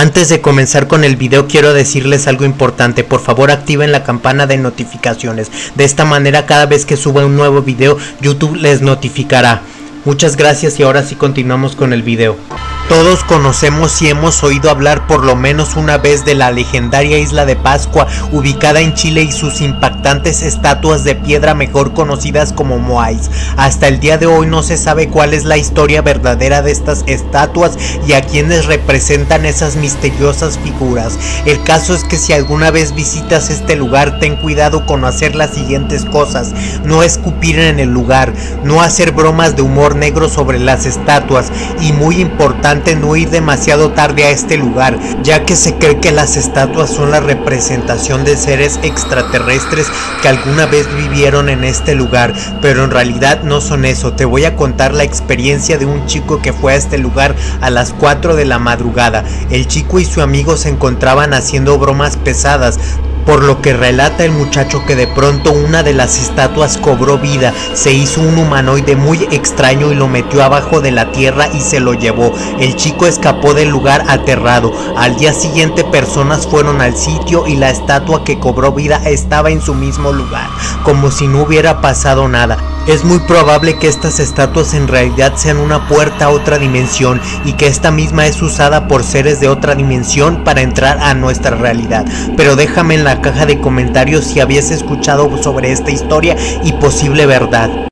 Antes de comenzar con el video quiero decirles algo importante. Por favor activen la campana de notificaciones. De esta manera cada vez que suba un nuevo video YouTube les notificará. Muchas gracias y ahora sí continuamos con el video. Todos conocemos y hemos oído hablar por lo menos una vez de la legendaria isla de Pascua, ubicada en Chile, y sus impactantes estatuas de piedra mejor conocidas como moais. Hasta el día de hoy no se sabe cuál es la historia verdadera de estas estatuas y a quienes representan esas misteriosas figuras. El caso es que si alguna vez visitas este lugar, ten cuidado con hacer las siguientes cosas: no escupir en el lugar, no hacer bromas de humor negro sobre las estatuas y, muy importante, no ir demasiado tarde a este lugar, ya que se cree que las estatuas son la representación de seres extraterrestres que alguna vez vivieron en este lugar, pero en realidad no son eso. Te voy a contar la experiencia de un chico que fue a este lugar a las 4 de la madrugada. El chico y su amigo se encontraban haciendo bromas pesadas, por lo que relata el muchacho que de pronto una de las estatuas cobró vida, se hizo un humanoide muy extraño y lo metió abajo de la tierra y se lo llevó. El chico escapó del lugar aterrado. Al día siguiente personas fueron al sitio y la estatua que cobró vida estaba en su mismo lugar, como si no hubiera pasado nada. Es muy probable que estas estatuas en realidad sean una puerta a otra dimensión y que esta misma es usada por seres de otra dimensión para entrar a nuestra realidad. Pero déjame en la caja de comentarios si habías escuchado sobre esta historia y posible verdad.